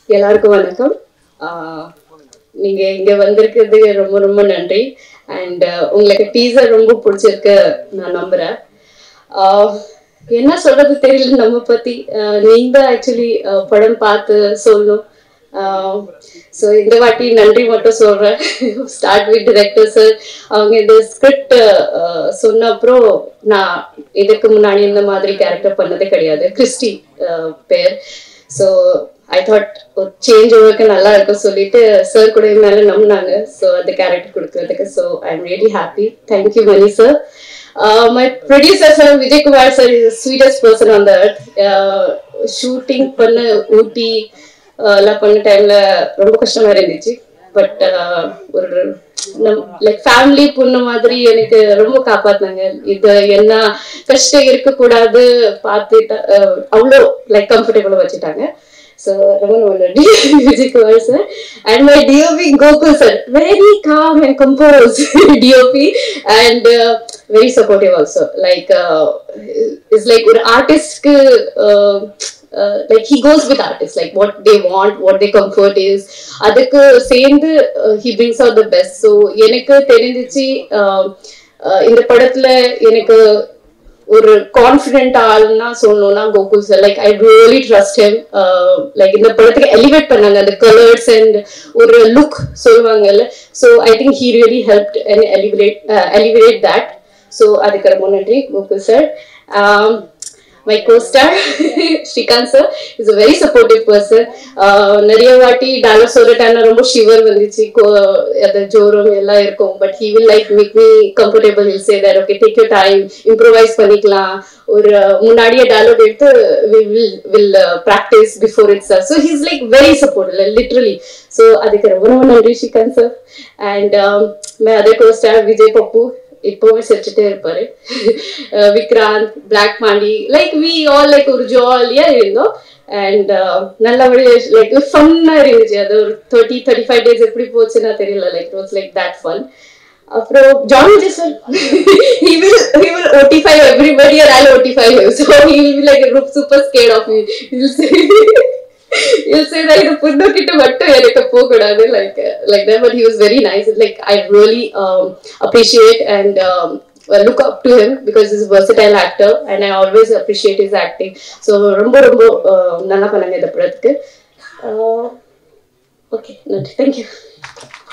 எல்லாருக்கும் வணக்கம். நீங்க இங்க வந்திருக்கிறது ரொம்ப ரொம்ப நன்றி. அண்ட் உங்களுக்கு டீசர் ரொம்ப பிடிச்சிருக்கு நான் நம்புறேன். என்ன சொல்றது தெரியல நம்ம பத்தி. நீங்க ஆக்சுவலி படம் பார்த்து சொல்லணும். ஸோ இந்த வாட்டி நன்றி மட்டும் சொல்றேன். Start with director sir. அவங்க இந்த ஸ்கிரிப்ட் சொன்ன அப்புறம் நான் இதுக்கு முன்னாடி இந்த மாதிரி கேரக்டர் பண்ணதே கிடையாது. கிறிஸ்டி பேர். ஸோ ஐ தாட் சேஞ்ச் ஓவருக்கு நல்லா இருக்கும் சொல்லிட்டு சார் கூட மேலே நம்பினாங்க. ஸோ அந்த கேரக்டர் கொடுக்கறதுக்கு. So I am really happy. Thank you Mani sir. My producer sir Vijay Kumar sir is the sweetest person on the earth. Shooting பண்ண ஊட்டி எல்லாம் பண்ண டைம்ல ரொம்ப கஷ்டமா இருந்துச்சு. பட் ஒரு லைக் ஃபேமிலி பொண்ணு மாதிரி எனக்கு ரொம்ப காப்பாத்தினாங்க. இது என்ன கஷ்டம் இருக்கக்கூடாது பார்த்துட்டு அவ்வளோ லைக் கம்ஃபர்டபுளாக வச்சுட்டாங்க. So, Vijay Kumar sir and my DOP Gokul sir, very calm and composed DOP and very supportive also. Like it's like an artist, like he goes with artists, like what they want, what their comfort is. Adukku சேர்ந்து he brings out the best. So எனக்கு தெரிஞ்சிச்சு இந்த படத்துல எனக்கு ஒரு confident ஆள்னா சொல்லணும்னா Gokul sir. Like I really trust him. Like இந்த படத்துக்கு எலிவேட் பண்ணாங்க அந்த கலர்ஸ் அண்ட் ஒரு லுக் சொல்லுவாங்கல்ல. So I think he really helped and elevate that. So அதுக்கு ரொம்ப நன்றி Gokul sir. My co-star Srikanth sir is a very supportive person. நிறைய வாட்டி டாலர் சொல்ற டைம்ல ரொம்ப ஷிவர் வந்துச்சு, அது ஜோரம் எல்லாம் இருக்கும். But he will like make me comfortable. He'll say that okay, take your time, improvise பண்ணிக்கலாம். ஒரு முன்னாடியே டாலர் எடுத்து will practice before itself. So he's like very supportive, like, literally. So அதுக்கு ரொம்ப ரொம்ப நன்றி Srikanth sir. And my other co-star Vijay Pappu இப்போவே சிரிச்சுட்டே இருப்பாரு. Vikranth, black Pandi, like we all like ஒரு ஜாலியா இருந்தோம். அண்ட் நல்லபடியா லைக் ஃபன்னா இருந்துச்சு. அது ஒரு 30-35 days எப்படி போச்சுன்னா தெரியல. Like it was like that fun. அப்புறம் John Vijay sir he will notify everybody and I'll notify him. So he will be like a group super scared of me. He'll say that the punno kittu mattu enakku pogudadu like that. But he was very nice. Like I really appreciate and look up to him because he's a versatile actor and I always appreciate his acting. So romba nalla pannanga indha padattukku. Okay, thank you.